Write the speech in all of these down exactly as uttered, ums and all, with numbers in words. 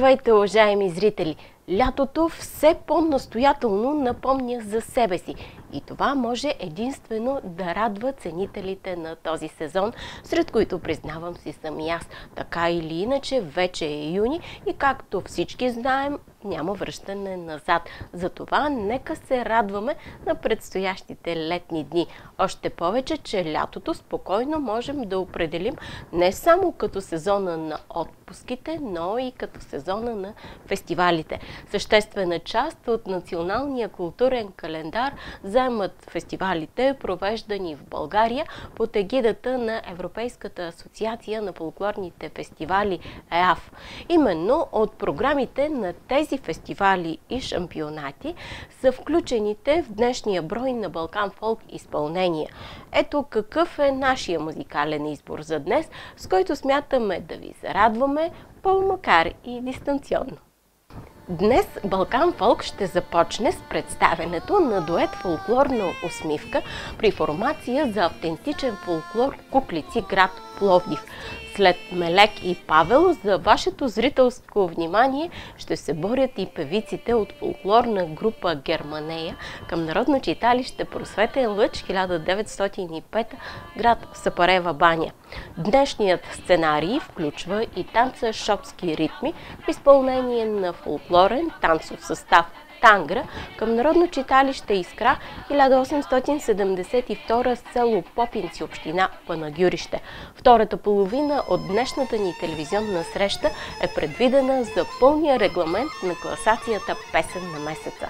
Здравейте, уважаеми зрители! Лятото все по-настоятелно напомня за себе си и това може единствено да радва ценителите на този сезон, сред които, признавам си, съм и аз. Така или иначе, вече е юни и както всички знаем, няма връщане назад. Затова нека се радваме на предстоящите летни дни. Още повече, че лятото спокойно можем да определим не само като сезона на отпуските, но и като сезона на фестивалите. Съществена част от националния културен календар заемат фестивалите, провеждани в България под егидата на Европейската асоциация на фолклорните фестивали Е А Ф. Именно от програмите на тези фестивали и шампионати са включените в днешния брой на Балкан Фолк изпълнения. Ето какъв е нашия музикален избор за днес, с който смятаме да ви зарадваме, по-макар и дистанционно. Днес Балкан Фолк ще започне с представенето на дует фолклорна усмивка при формация за автентичен фолклор Куклици, град Пловдив. След Мелек и Павел за вашето зрителско внимание ще се борят и певиците от фолклорна група Германея към Народно читалище Просветен лъч хиляда деветстотин и пета, град Сапарева баня. Днешният сценарий включва и танца шопски ритми в изпълнение на фолклорен танцов състав Тангра към Народно читалище Искра хиляда осемстотин седемдесет и втора, село Попинци, община Панагюрище. Втората половина от днешната ни телевизионна среща е предвидена за пълния регламент на класацията Песен на месеца.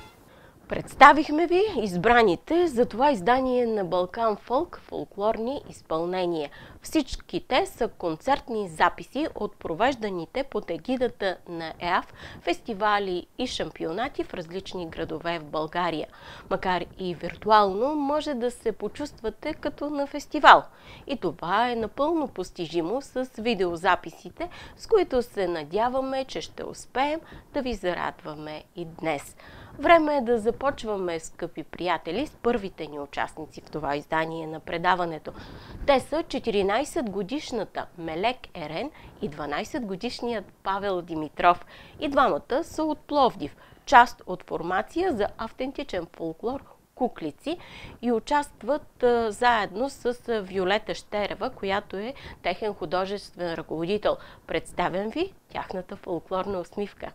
Представихме ви избраните за това издание на Балкан Фолк фолклорни изпълнения. Всички те са концертни записи от провежданите под егидата на Е А Ф фестивали и шампионати в различни градове в България. Макар и виртуално, може да се почувствате като на фестивал. И това е напълно постижимо с видеозаписите, с които се надяваме, че ще успеем да ви зарадваме и днес. Време е да започваме, скъпи приятели, с първите ни участници в това издание на предаването. Те са четиринайсетгодишната Мелек Ерен и дванайсетгодишният Павел Димитров. И двамата са от Пловдив, част от формация за автентичен фолклор Куклици и участват а, заедно с а, Виолета Щерева, която е техен художествен ръководител. Представям ви тяхната фолклорна усмивка.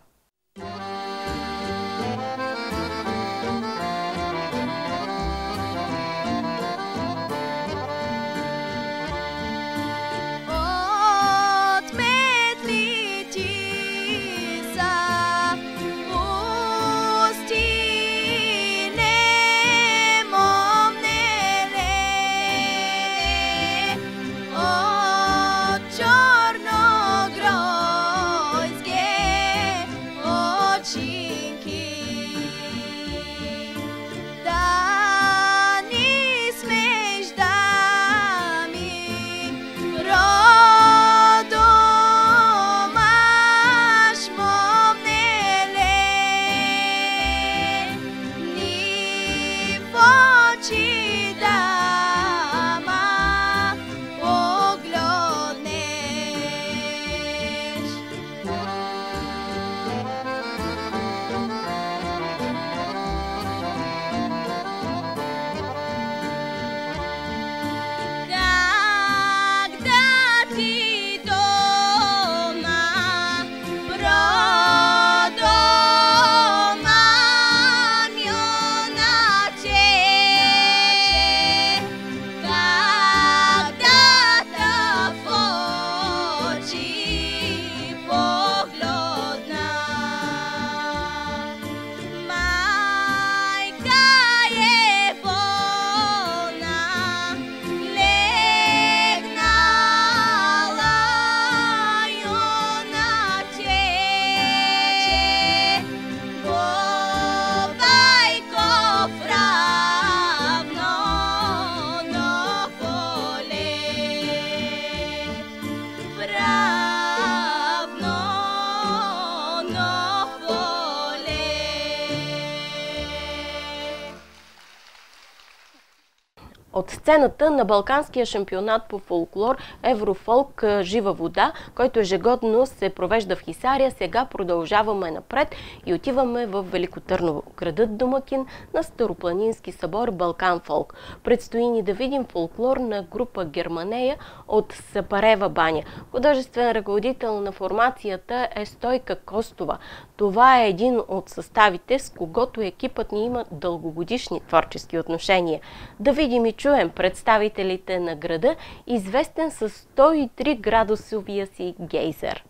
Очи От сцената на Балканския шампионат по фолклор Еврофолк Жива вода, който ежегодно се провежда в Хисаря, сега продължаваме напред и отиваме в Велико Търново, градът домакин на Старопланински събор Балкан Фолк. Предстои ни да видим фолклорна група Германея от Сапарева баня. Художествен ръководител на формацията е Стойка Костова. Това е един от съставите, с когото екипът ни има дългогодишни творчески отношения. Да видим и чуем представителите на града, известен с сто и три градусовия си гейзер.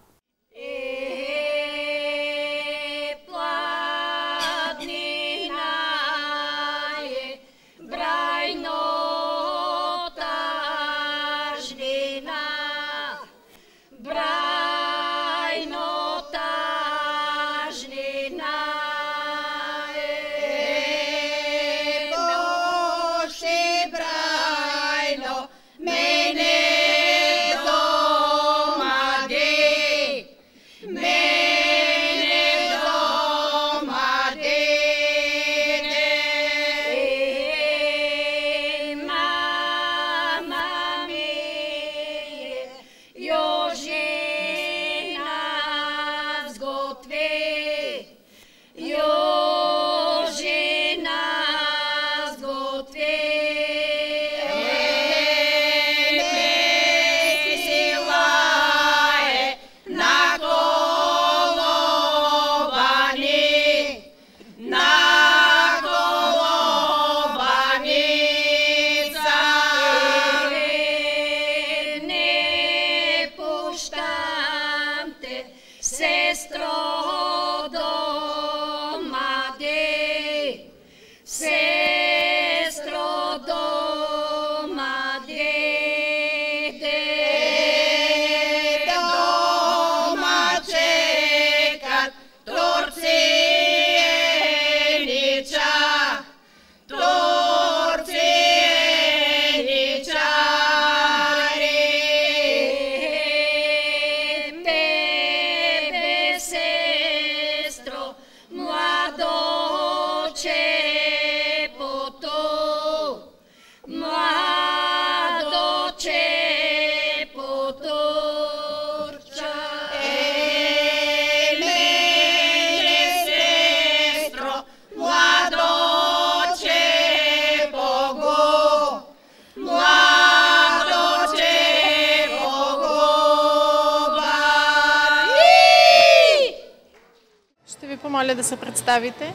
Моля да се представите.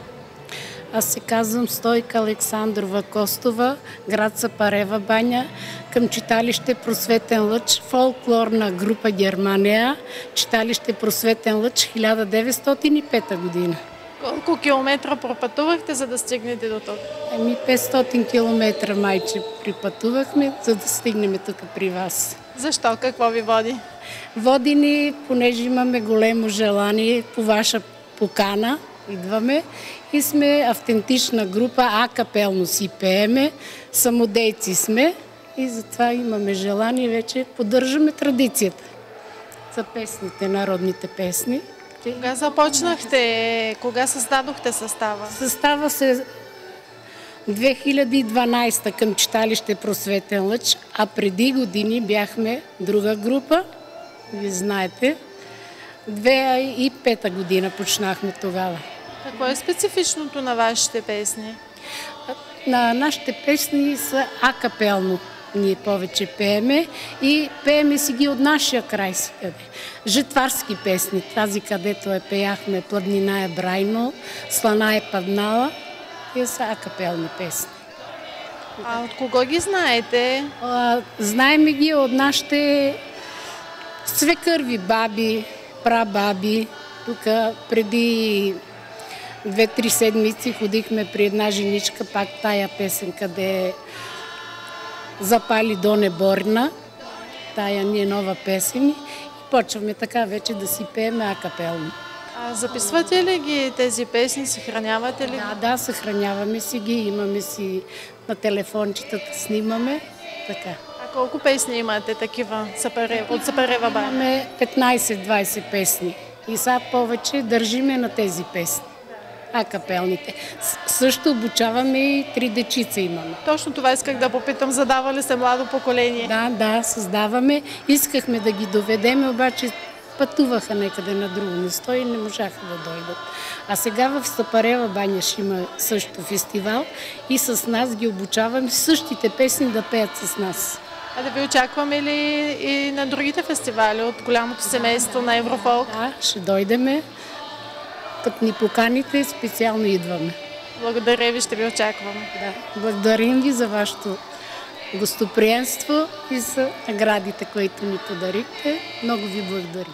Аз се казвам Стойка Александрова Костова, град Сапарева баня, към читалище Просветен лъч, фолклорна група Германия, читалище Просветен лъч хиляда деветстотин и пета година. Колко километра пропътувахте, за да стигнете до тук? Еми петстотин километра майче припътувахме, за да стигнем тук при вас. Защо? Какво ви води? Води ни, понеже имаме големо желание по ваша покана, идваме и сме автентична група, акапелно си пееме, самодейци сме и затова имаме желание, вече поддържаме традицията за песните, народните песни. Кога започнахте, кога създадохте състава? Състава се две хиляди и дванадесета към читалище Просветен лъч, а преди години бяхме друга група, ви знаете. две хиляди и пета година почнахме тогава. Какво е специфичното на вашите песни? На нашите песни са акапелно. Ние повече пееме и пееме си ги от нашия край си къде. Жетварски песни, тази където е пеяхме Пладнина е брайно, Слана е паднала, те са акапелни песни. А от кого ги знаете? А, знаем ги от нашите свекърви баби, прабаби. Тук преди две-три седмици ходихме при една женичка, пак тая песен, къде запали до неборна. Тая ни е нова песен и почваме така вече да си пееме акапелно. А записвате ли ги тези песни, съхранявате ли? Да, да, съхраняваме си ги, имаме си на телефончетата, снимаме, така. А колко песни имате такива от Сапарева баня? Имаме петнадесет-двадесет песни и сега повече държиме на тези песни. а капелните. Също обучаваме и три дечица имаме. Точно това исках да попитам. Задава ли се младо поколение? Да, да, създаваме. Искахме да ги доведем, обаче пътуваха някъде на друго место и не можаха да дойдат. А сега в Стъпарева баня ще има също фестивал и с нас ги обучаваме същите песни да пеят с нас. А да ви очакваме ли и на другите фестивали от голямото семейство на Еврофолк? Да, ще дойдеме. Като ни поканите, специално идваме. Благодаря ви, ще ви очакваме. Да, благодарим ви за вашето гостоприемство и за наградите, които ни подарихте. Много ви благодарим.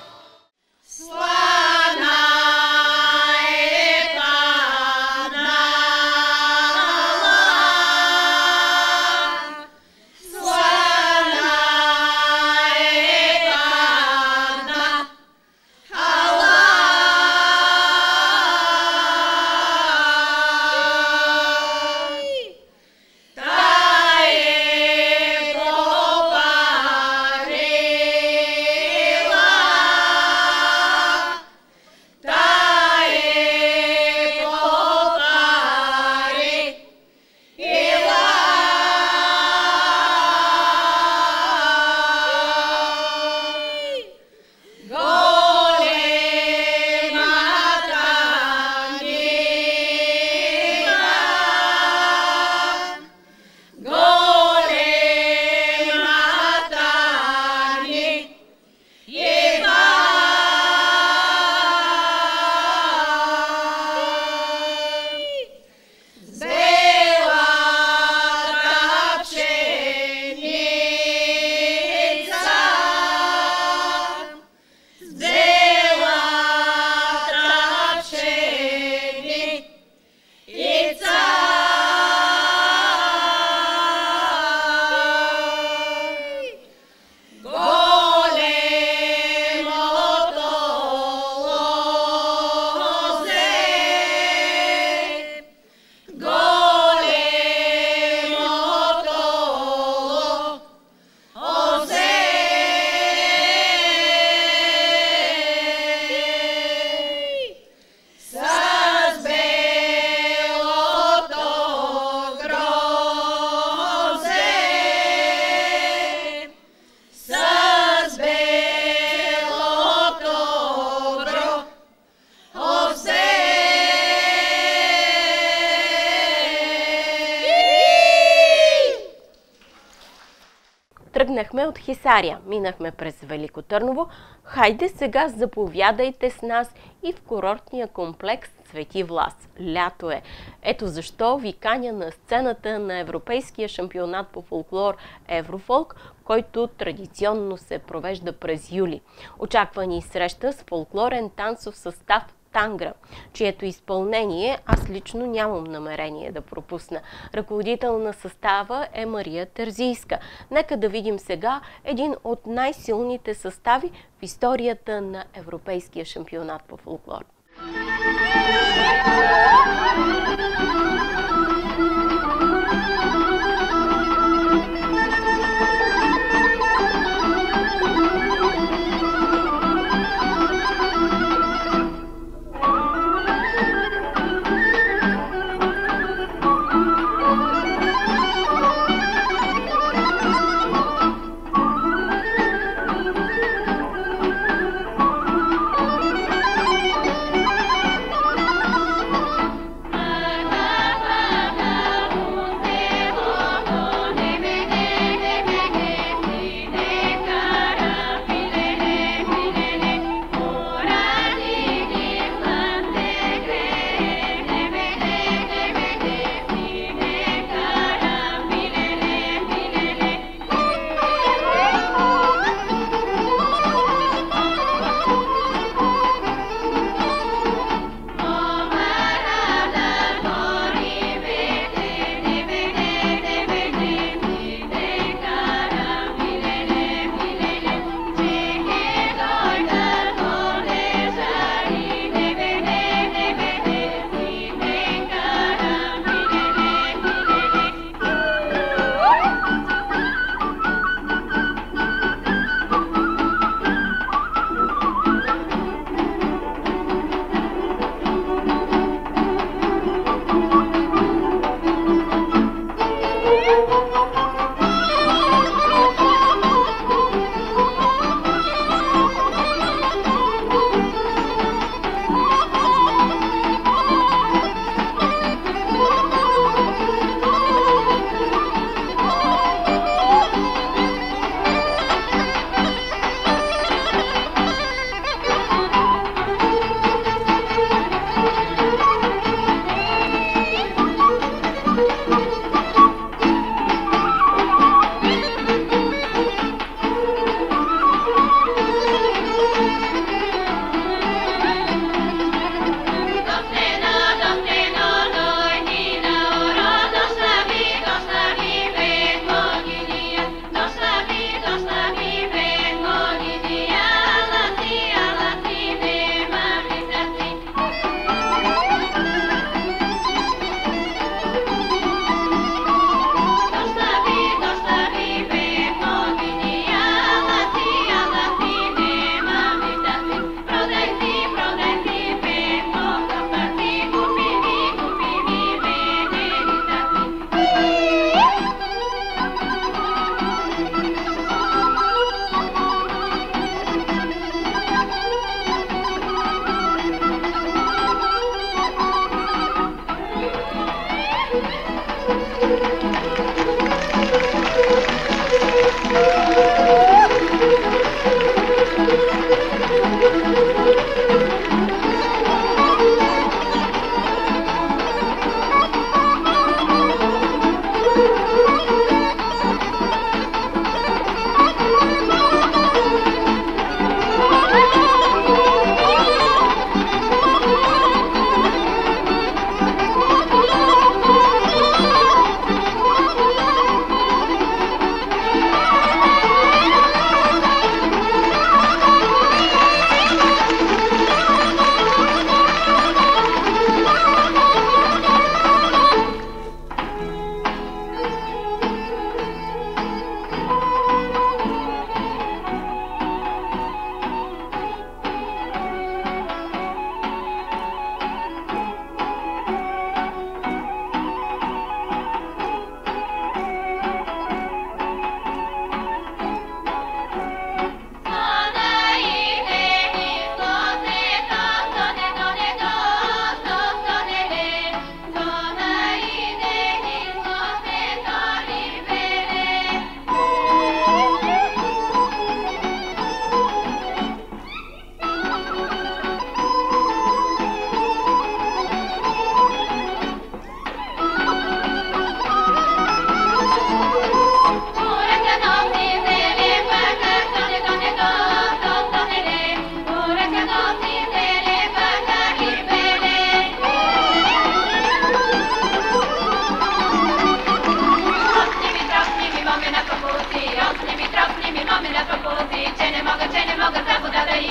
Тръгнахме от Хисаря, минахме през Велико Търново. Хайде сега заповядайте с нас и в курортния комплекс Свети Влас. Лято е. Ето защо ви каня на сцената на Европейския шампионат по фолклор Еврофолк, който традиционно се провежда през юли. Очаква ни среща с фолклорен танцов състав Тангра, чието изпълнение аз лично нямам намерение да пропусна. Ръководител на състава е Мария Терзийска. Нека да видим сега един от най-силните състави в историята на Европейския шампионат по фолклор.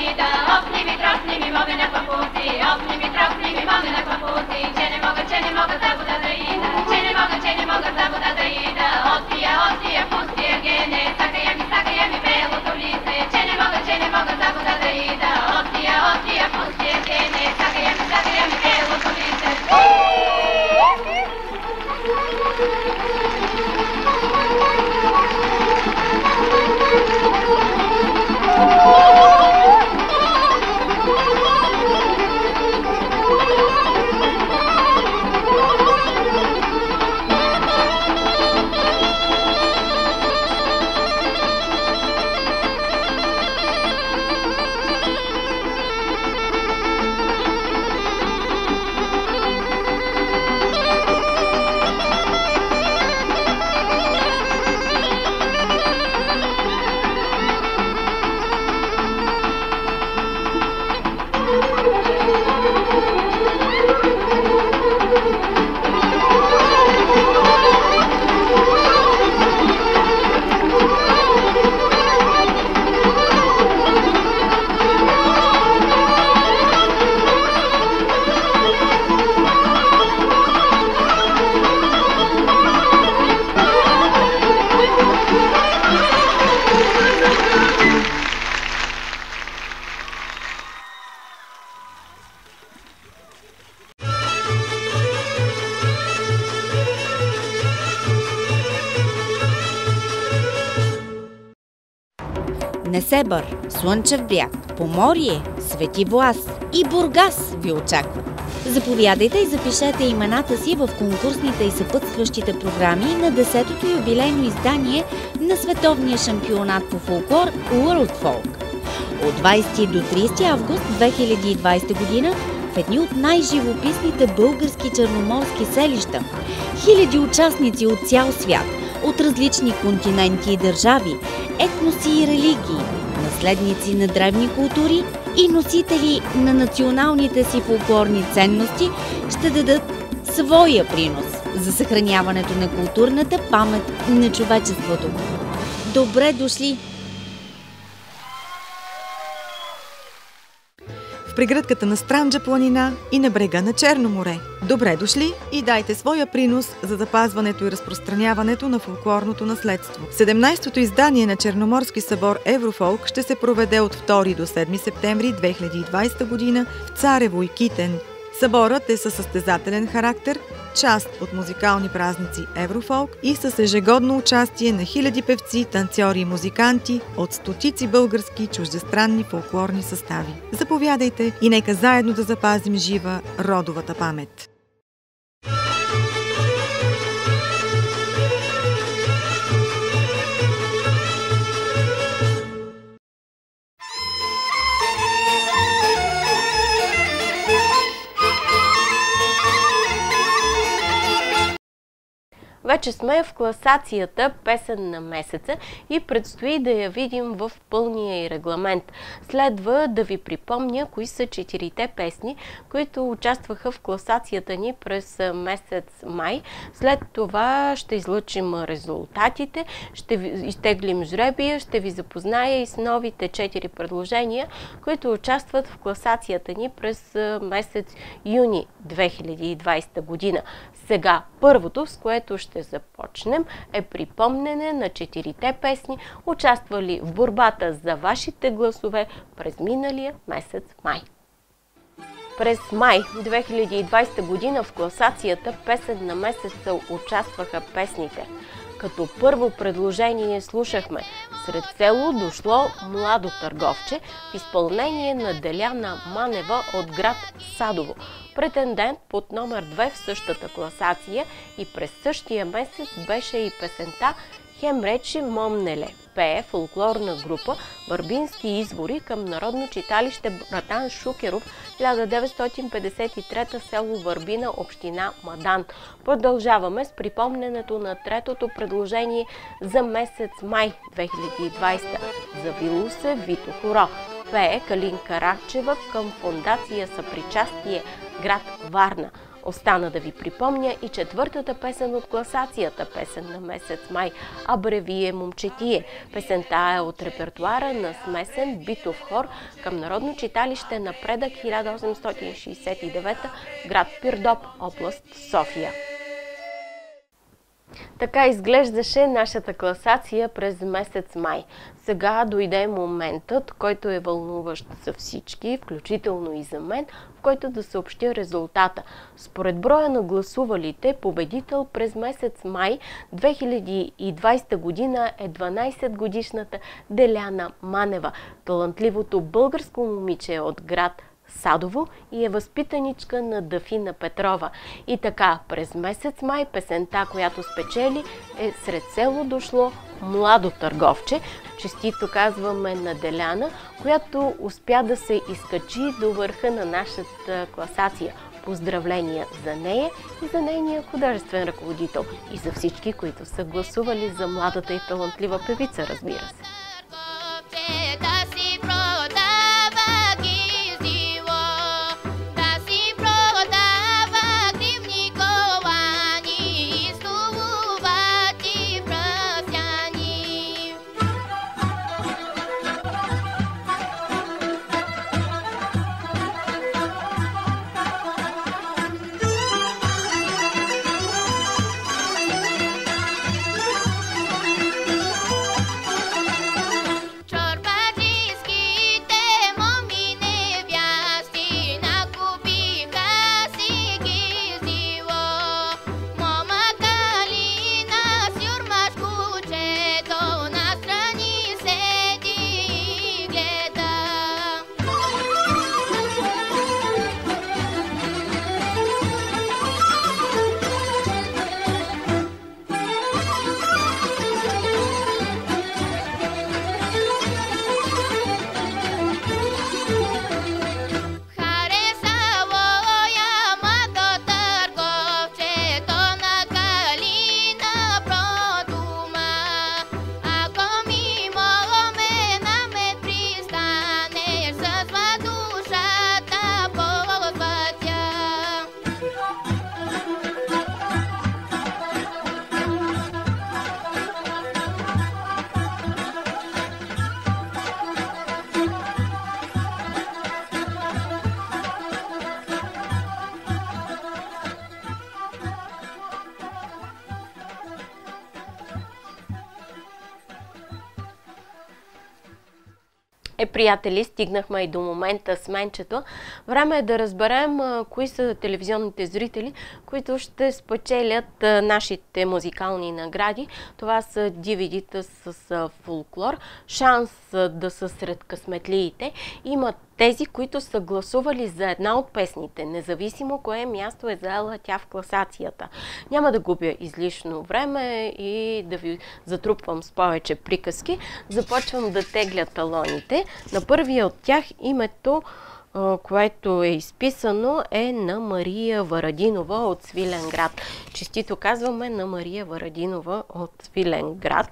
ида, опни ми, тросни ми, мови на папуци, опни ми, тросни ми, мови на папуци, че не мога, че не мога за вода да ида, че не мога, че не мога за вода да ида, отия, отия, пустия гене, сакая ми, сакая ми белото лице, че не мога, че не мога за вода да ида, отия, отия, пустия гене, сакая ми, сакая ми белото лице. Несебър, Слънчев бряг, Поморие, Свети Влас и Бургас ви очакват. Заповядайте и запишете имената си в конкурсните и съпътстващите програми на десетото юбилейно издание на световния шампионат по фолклор World Folk. От двадесети до тридесети август две хиляди и двадесета година в едни от най-живописните български черноморски селища. Хиляди участници от цял свят, от различни континенти и държави, етноси и религии, наследници на древни култури и носители на националните си фолклорни ценности ще дадат своя принос за съхраняването на културната памет на човечеството. Добре дошли! В прегръдката на Странджа планина и на брега на Черно море. Добре дошли и дайте своя принос за запазването и разпространяването на фолклорното наследство. седемнадесетото издание на Черноморски събор Еврофолк ще се проведе от втори до седми септември две хиляди и двадесета година в Царево и Китен. Съборът е със състезателен характер, част от музикални празници Еврофолк и с ежегодно участие на хиляди певци, танцори и музиканти от стотици български и чуждестранни фолклорни състави. Заповядайте и нека заедно да запазим жива родовата памет. Вече сме в класацията Песен на месеца и предстои да я видим в пълния й регламент. Следва да ви припомня кои са четирите песни, които участваха в класацията ни през месец май. След това ще излъчим резултатите, ще изтеглим жребия, ще ви запозная и с новите четири предложения, които участват в класацията ни през месец юни две хиляди и двадесета година. Сега първото, с което ще започнем, е припомнене на четирите песни, участвали в борбата за вашите гласове през миналия месец май. През май две хиляди и двадесета година в класацията Песен на месеца участваха песните. Като първо предложение слушахме "Сред село дошло младо търговче" в изпълнение на Деляна Манева от град Садово, претендент под номер две в същата класация, и през същия месец беше и песента "Хем рече момнеле", пее фолклорна група Върбински извори към Народно читалище Братан Шукеров, хиляда деветстотин петдесет и трета, село Върбина, община Мадан. Продължаваме с припомненето на третото предложение за месец май две хиляди и двадесета. "Завило се Вито хоро", пее Калин Карачева към фондация Съпричастие, град Варна. Остана да ви припомня и четвъртата песен от класацията, песен на месец май, Абревие момчетие. Песента е от репертуара на смесен битов хор към Народно читалище Напредък хиляда осемстотин шейсет и девета, град Пирдоп, област София. Така изглеждаше нашата класация през месец май. Сега дойде моментът, който е вълнуващ за всички, включително и за мен, в който да съобщя резултата. Според броя на гласувалите, победител през месец май две хиляди и двадесета година е дванадесетгодишната Деляна Манева, талантливото българско момиче от град Садово и е възпитаничка на Дафина Петрова. И така, през месец май песента, която спечели, е Сред село дошло младо търговче. Честито казваме на Деляна, която успя да се изкачи до върха на нашата класация. Поздравления за нея и за нейния художествен ръководител и за всички, които са гласували за младата и талантлива певица, разбира се. Е, приятели, стигнахме и до момента с Менчето. Време е да разберем а, кои са телевизионните зрители, които ще спечелят а, нашите музикални награди. Това са ди ви ди-та с а, фолклор. Шанс а, да са сред късметлиите. Имат тези, които са гласували за една от песните, независимо кое място е заела тя в класацията. Няма да губя излишно време и да ви затрупвам с повече приказки. Започвам да тегля талоните. На първия от тях името, което е изписано, е на Мария Варадинова от Свиленград. Честито казваме на Мария Варадинова от Свиленград.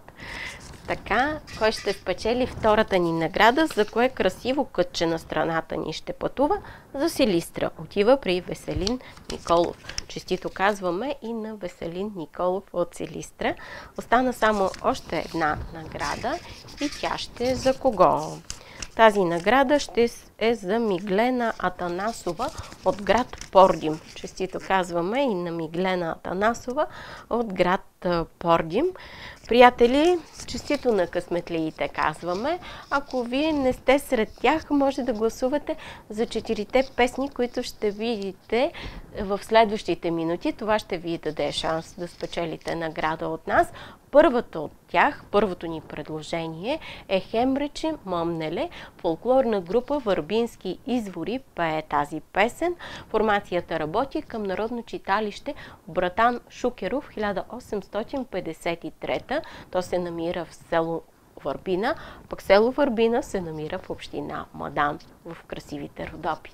Така, кой ще спечели втората ни награда, за кое красиво кътче на страната ни ще пътува? За Силистра. Отива при Веселин Николов. Честито казваме и на Веселин Николов от Силистра. Остана само още една награда и тя ще е за кого? Тази награда ще е за Миглена Атанасова от град Пордим. Честито казваме и на Миглена Атанасова от град Пордим. Приятели, честито на късметлиите казваме. Ако вие не сте сред тях, може да гласувате за четирите песни, които ще видите в следващите минути. Това ще ви даде шанс да спечелите награда от нас. Първата от тях, първото ни предложение е Хемрече Момнеле. Фолклорна група Върбински извори пее тази песен. Формацията работи към Народно читалище Братан Шукеров хиляда осемстотин петдесет и трета. То се намира в село Върбина, пък село Върбина се намира в община Мадан, в красивите Родопи.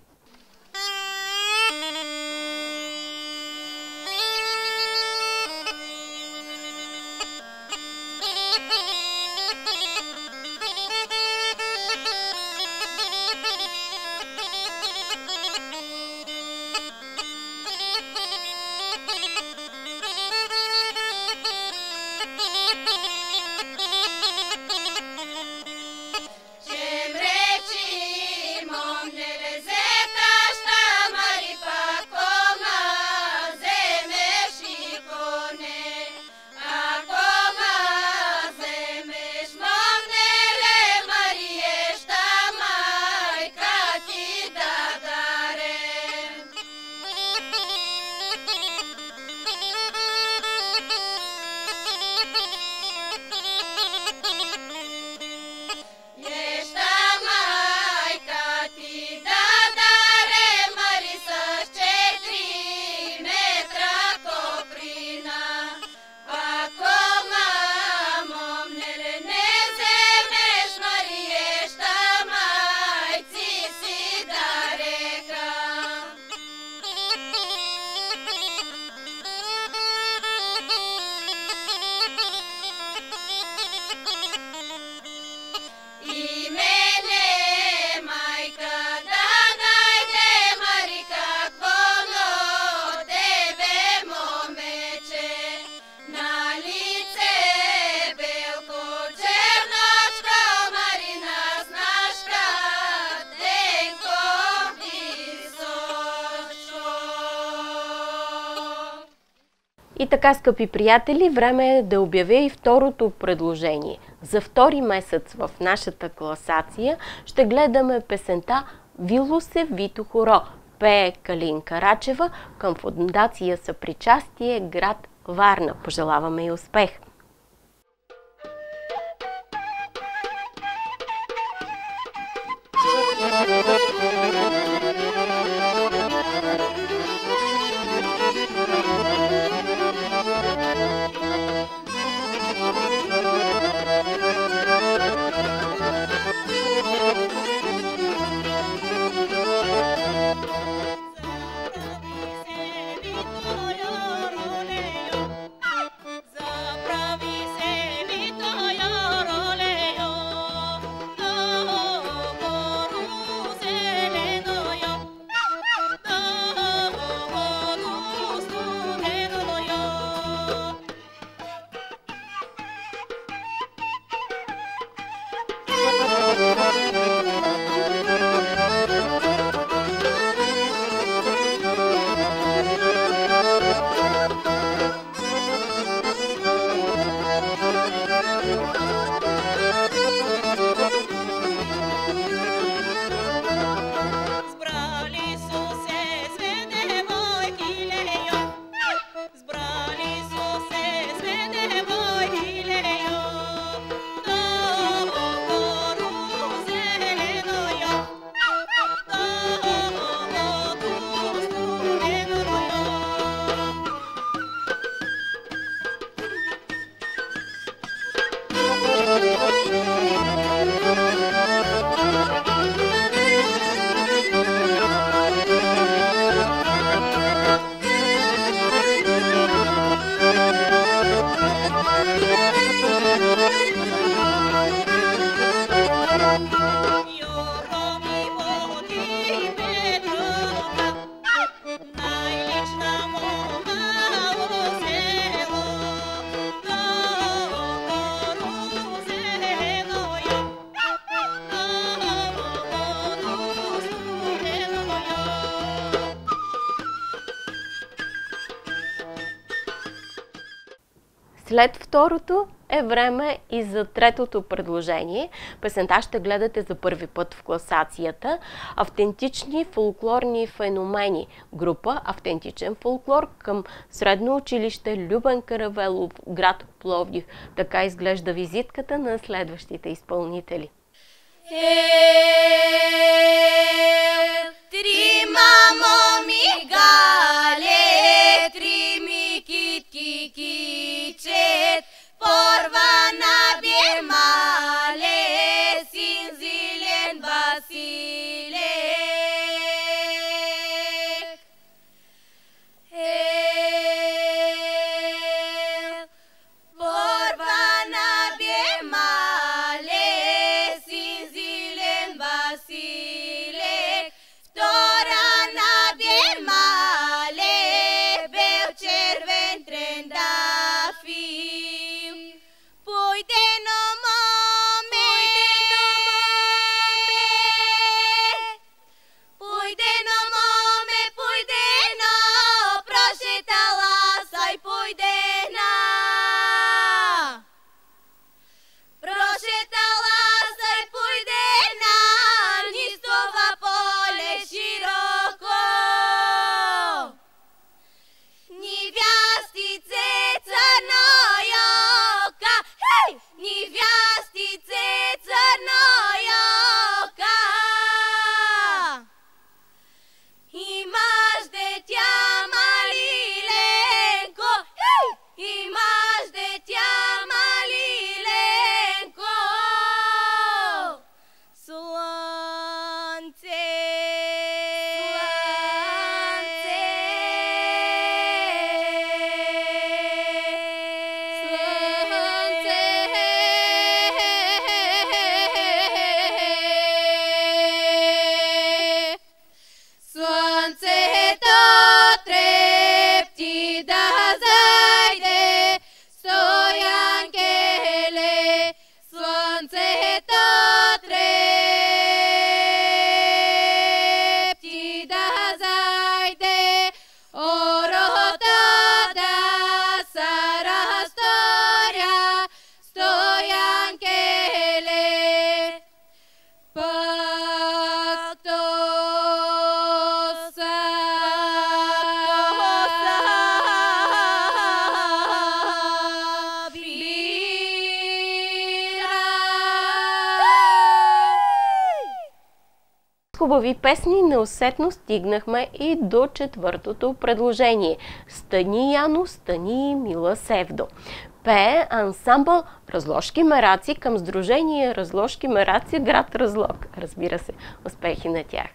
И така, скъпи приятели, време е да обявя и второто предложение. За втори месец в нашата класация ще гледаме песента "Вило се Вито хоро", пее Калин Карачева към фондация Съпричастие, град Варна. Пожелаваме и успех! След второто е време и за третото предложение. Песента ще гледате за първи път в класацията. Автентични фолклорни феномени. Група "Автентичен фолклор" към Средно училище Любен Каравелов, град Пловдив. Така изглежда визитката на следващите изпълнители. Трима моми гале, трими китки кичет, порвана бе мале, синзилен басилек. Порвана бе мале, синзилен басилек, втора на бе мале, хубави песни неусетно стигнахме и до четвъртото предложение. Стани, Яно, стани, мила Севдо. Пее ансамбъл Разложки мераци към Сдружение Разложки мераци, град Разлог. Разбира се, успехи на тях!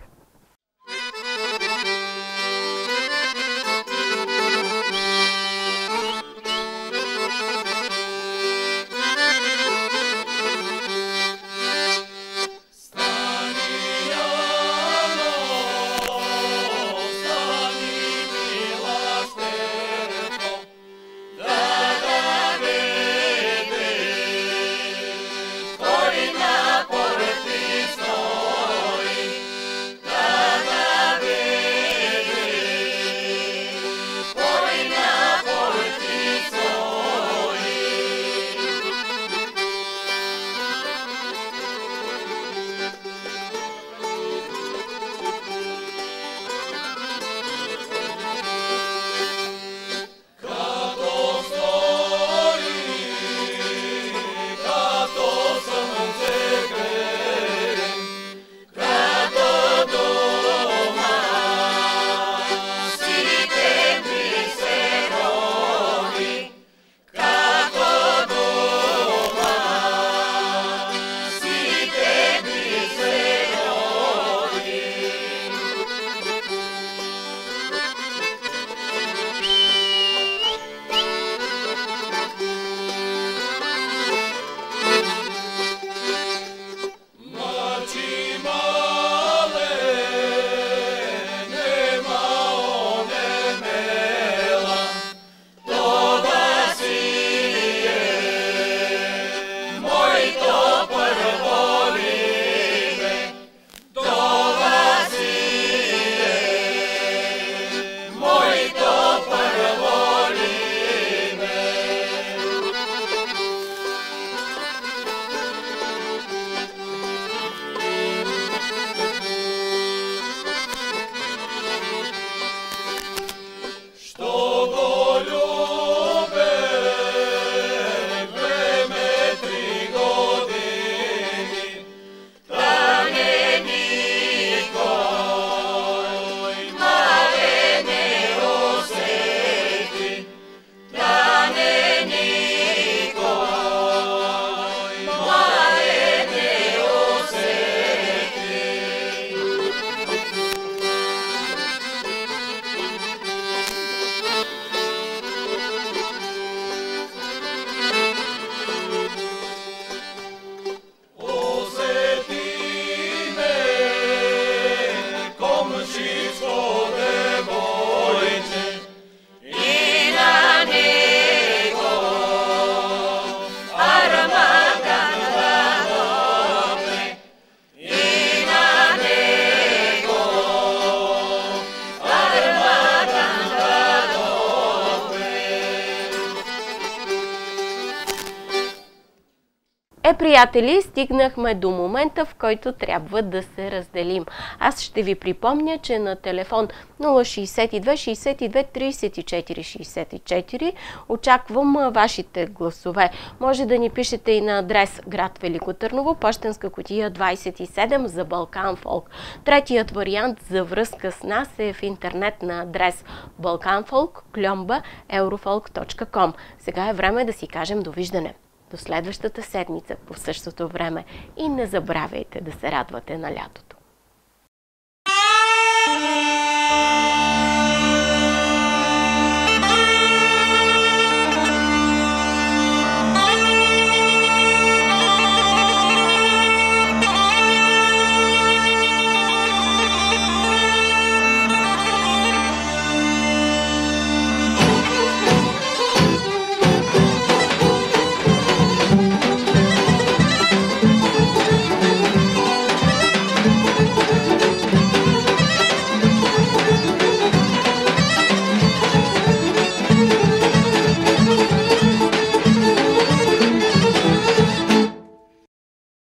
Е, приятели, стигнахме до момента, в който трябва да се разделим. Аз ще ви припомня, че на телефон нула шейсет и две шейсет и две трийсет и четири шейсет и четири очаквам вашите гласове. Може да ни пишете и на адрес град Велико Търново, пощенска кутия двайсет и седем за Балкан Фолк. Третият вариант за връзка с нас е в интернет на адрес балканфолк кльомба еврофолк точка ком. Сега е време да си кажем довиждане. До следващата седмица по същото време и не забравяйте да се радвате на лятото.